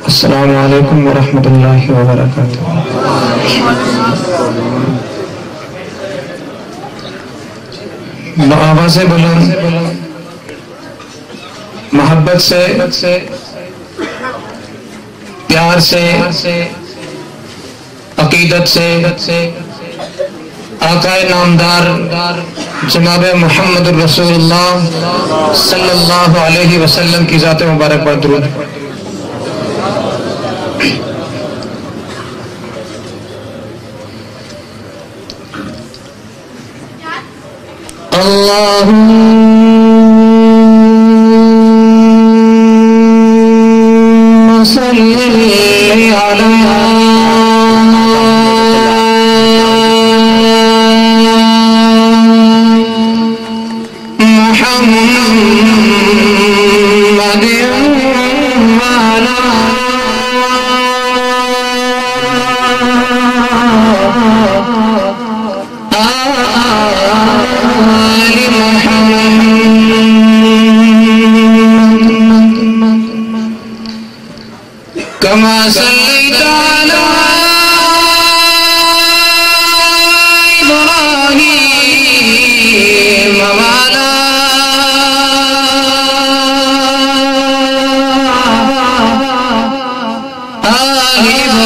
السلام علیکم ورحمۃ اللہ وبرکاتہ۔ بآواز بلند محبت سے پیار سے عقیدت سے آقا نامدار جناب محمد الرسول اللہ صلی اللہ علیہ وسلم کی ذات مبارک پر درود۔ اللہم صلی علی كما صليت على إبراهيم وعلى آل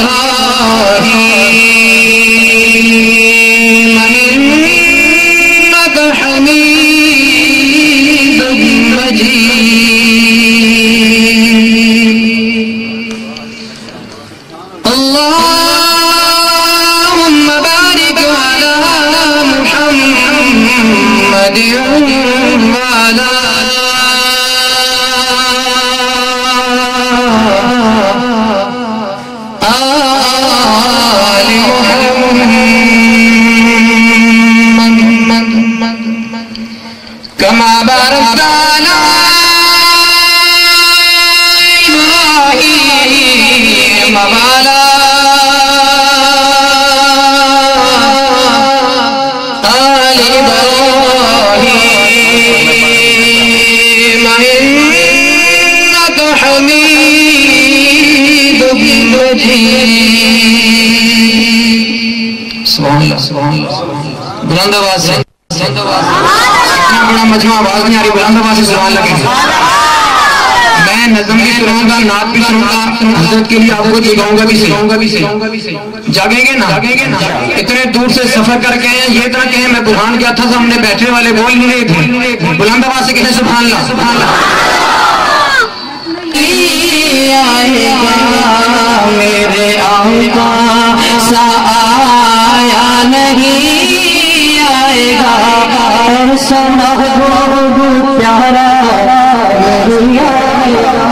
إبراهيم إنك حميد مجيد۔ اللهم بارك على محمد وعلى آل محمد كما باركت على إبراهيم وعلى آل إبراهيم إنك حميد مجيد۔ سبحان اللہ بلند آواز سے بڑا مجمع آواز نہیں آ رہی، بلند آواز سے سبحان اللہ کیجئے۔ میں نظم بھی سنوں گا، نعت بھی سنوں گا، حضرت کے لیے آپ کو جگاؤں گا بھی صحیح۔ جاگیں گے نا؟ اتنے دور سے سفر کر کے ہیں، یہ طرح کہیں میں برہان کیا تھا، سامنے بیٹھنے والے بول نہیں رہے تھے، بلند آواز سے کہیں سبحان اللہ سبحان اللہ۔ میرے آقا سا آیا نہیں آئے گا، ایسا محبوب پیارا نہیں آئے گا،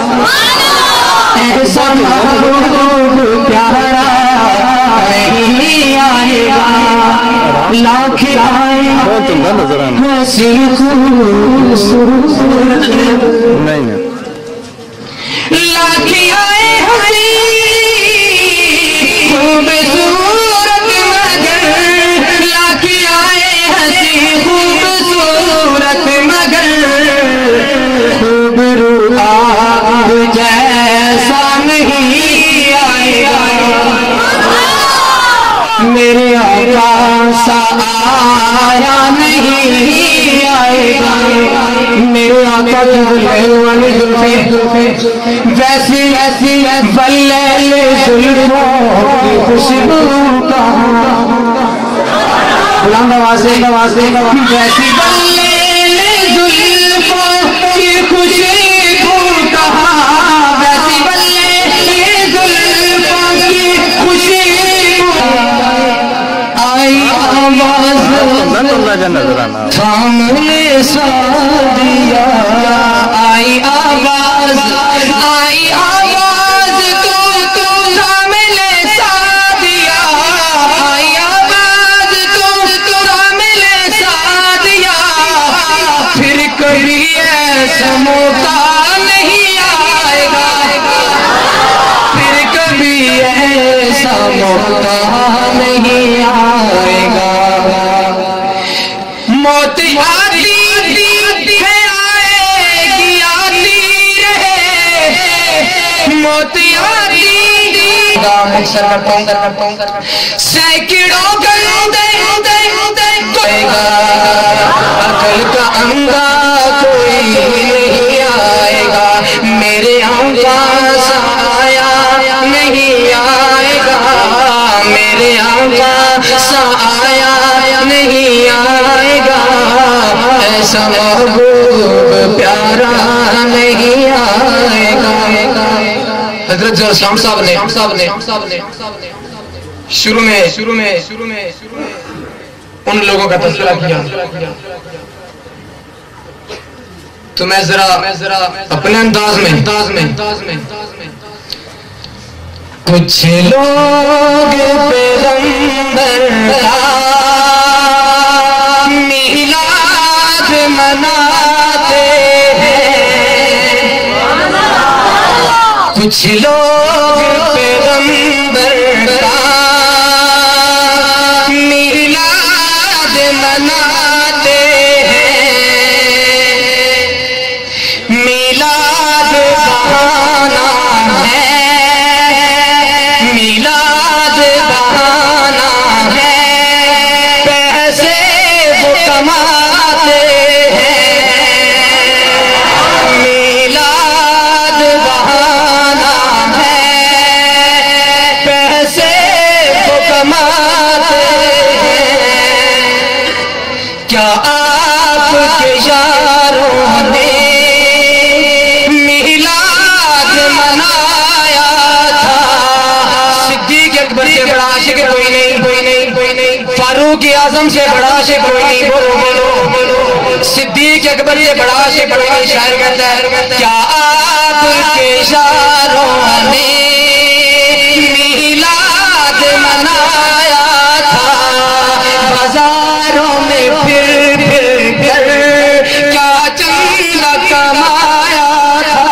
ایسا محبوب پیارا نہیں آئے گا، لاکھ آئے حسین خوبصورت، لاکھ آئے حسین خوبصورت مگر، لاکھ آئے حسین خوبصورت مگر، خوب رو آپ جیسا نہیں آئے گا، میرے آقا سا آیا نہیں آئے گا، میرے آقا کی بلے والی زلفیں ویسی ایسی بلیل زلفوں کی خوشبو کا، بلند آواز سے ویسی بلیل زلفوں کی خوشبو کہاں، ویسی بلیل زلفوں کی خوشبو آئی آواز سامنے سادیا، آئی آواز تو سامنے سادیا، آئی آواز تو سامنے سادیا، پھر کبھی ایسا موقع نہیں آئے گا، پھر کبھی ایسا موقع نہیں آئے گا، موت آتی ہے آئے گی آتی رہے، موت مختصر کرتا ہوں سینکڑوں گردے کوئی گا عقل کا اندھا کوئی نہیں آئے گا میرے آنکھا سایہ نہیں آئے گا میرے آنکھا سایہ نہیں آئے گا ایسا محبوب پیارا نہیں آئے گا حضرت ظہور اسلام صاحب نے شروع میں ان لوگوں کا تذکرہ کیا تو میں ذرا اپنے انداز میں کچھ لوگ پیغمبر کا میلاد مناتے ہیں کچھ لوگ پیغمبر کا میلاد مناتے ہیں میلاد بہانا ہے میلاد بہانا ہے پیسے وہ کماتے ہیں میلاد بہانا ہے پیسے وہ کماتے ہیں کیا آپ کے یاروں نے میلاد منایا تھا صدیق اکبر سے بڑا عاشق کوئی نہیں فاروق اعظم سے بڑا عاشق کوئی نہیں بولو صدیق اکبر سے بڑا عاشق کوئی نہیں شاعر کہتا ہے کیا آپ کے یاروں نے میلاد منایا تھا بازاروں میں پھر کر کیا چندہ کمایا تھا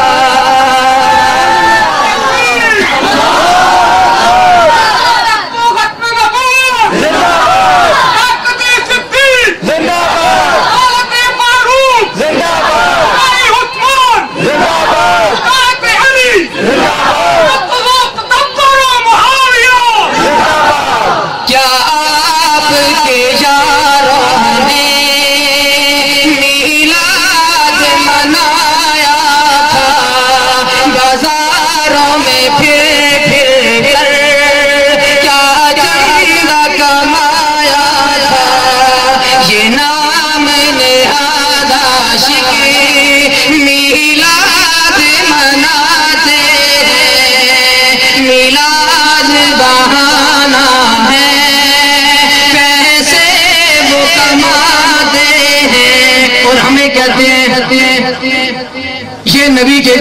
یہ نبی کے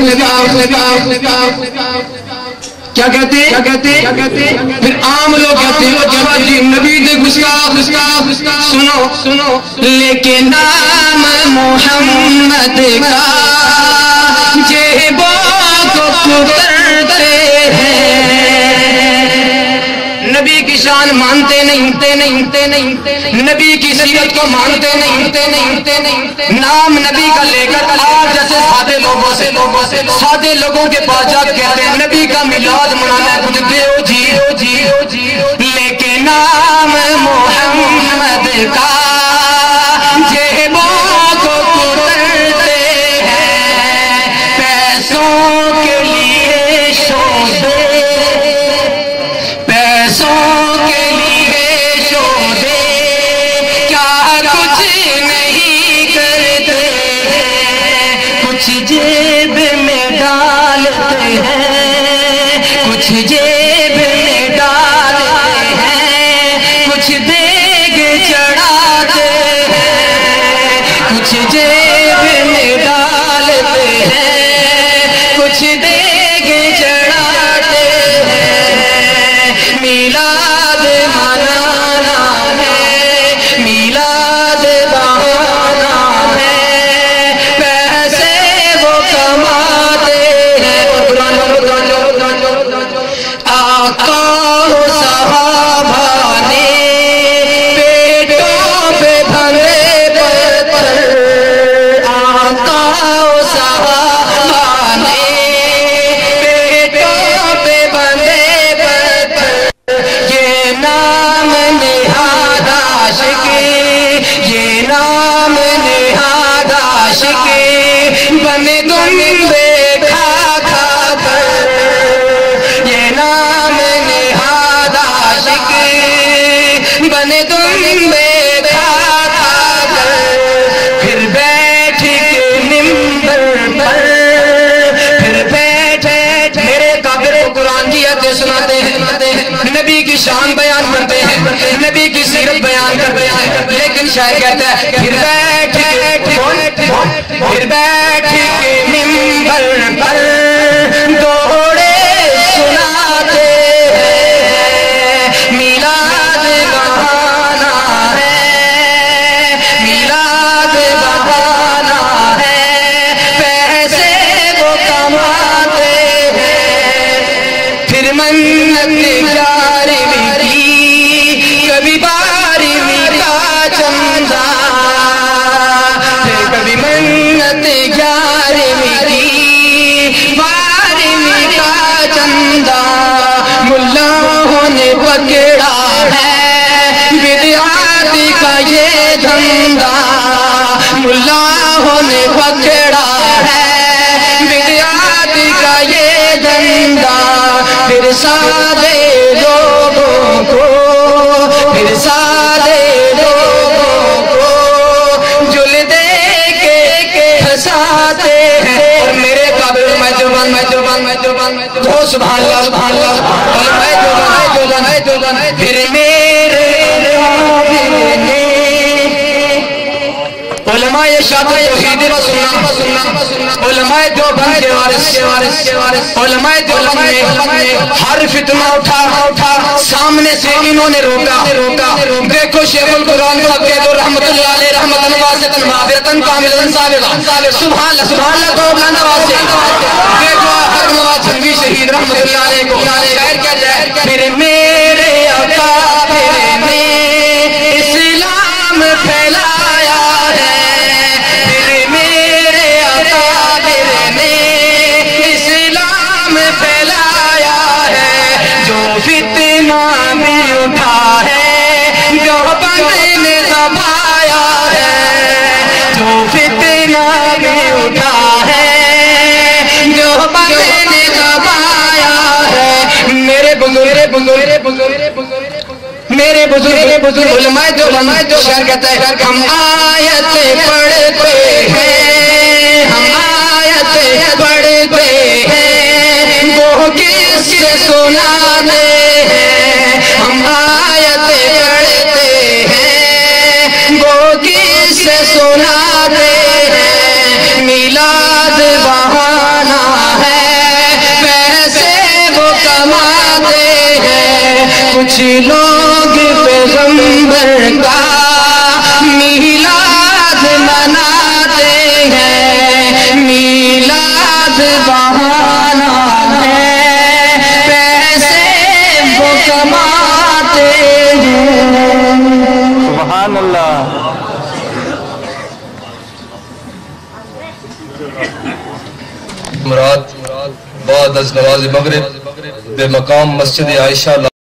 کیا کہتے ہیں پھر عام لوگ کہتے ہیں جی نبی دے گستاخ سنو لیکن نام محمد کا جیبوں کو کترتے ہیں نبی کی شان مانتے نہیں نبی کی سیرت کو مانتے نہیں نام نبی کا لے کر آج جیسے سادے لوگوں کے پاس جا کہتے ہیں نبی کا میلاد منانا ہے کچھ دیو جی لیکن نام محمد کا جیبوں کو کترتے ہیں پیسوں کے لیے شودے کے لیے شودے کیا کچھ نہیں کرتے کچھ جیب میں ڈالتے ہیں کچھ جیب میں ڈالتے ہیں کچھ دیگ چڑھاتے ہیں کچھ جیب میں ڈالتے ہیں کچھ دیگ چڑھاتے ہیں میلاد منانا ہے میلاد بہانا ہے پیسے وہ کماتے ہیں آقا و صحابہ نے پیٹوں پہ بھرے پتھر آقا عاشق بنے تم بے کھا کھا کر، یہ نام نہاد عاشق بنے تم بے کھا کھا کر، پھر بیٹھ کے منبر پر، پھر بیٹھے میرے کافر کو قرآن کی آیتیں سناتے ہیں، نبی کی شان بیان کرتے ہیں، نبی کی سیرت بیان کرتے ہیں، لیکن شاعر کہتا ہے پھر بیٹھ کے منبر پر دوڑے سناتے ہیں، میلاد بہانا ہے، میلاد بہانا ہے، پیسے وہ کماتے ہیں، پھر منت گیارہویں کی کبھی بارہویں کا چندہ، پھر کبھی منت گیارہویں کی بارہویں کا چندہ، ملاؤں نے پکڑا ہے بدعات کا یہ دھندا، ملاؤں نے پکڑا ہے بدعات کا یہ دھندا، پھر سادے لوگوں کو، پھر سادے لوگوں کو جل دے کے ہنساتے ہیں، اور میرے قابل میں سبحان اللہ سبحان اللہ، پھر میرے علماء ارشاد توحید و سنت، علماء دیوبند کے وارث، علماء دیوبند نے ہر فتنہ اٹھا سامنے سے انہوں نے روکا، دیکھو شیخ القرآن فقید رحمت اللہ علیہ رحمتاً واسعۃً معافرتاً کاملۃً سابقہ، سبحان اللہ سبحان اللہ کو بلند آواز سے دیکھو آخر نواز جنگی شہید رحمت اللہ علیہ کو شاعر کہتا ہے پھر میرے اکابر نے اسلام پھیلایا ہے، پھر میرے اکابر نے اسلام پھیلایا ہے، جو فتنہ بھی اٹھا ہے جو بند نے دبایا ہے، جو فتنہ بھی اٹھا ہے جو بند نے دبایا ہے، میرے بزرگ علماء جو شعر کہتا ہے ہم آیت پڑھتے ہیں، ہم آیت پڑھتے ہیں وہ کس سے سناتے ہیں، ہم آیت پڑھتے ہیں وہ کس سے سناتے ہیں، میلاد بہانا ہے پیسے وہ کماتے ہیں، کچھ لوگ پیغمبر کا میلاد مناتے ہیں، میلاد بہانا ہے پیسے وہ کماتے ہیں، سبحان اللہ۔ مراد بعد از نماز مغرب بے مقام مسجد عائشہ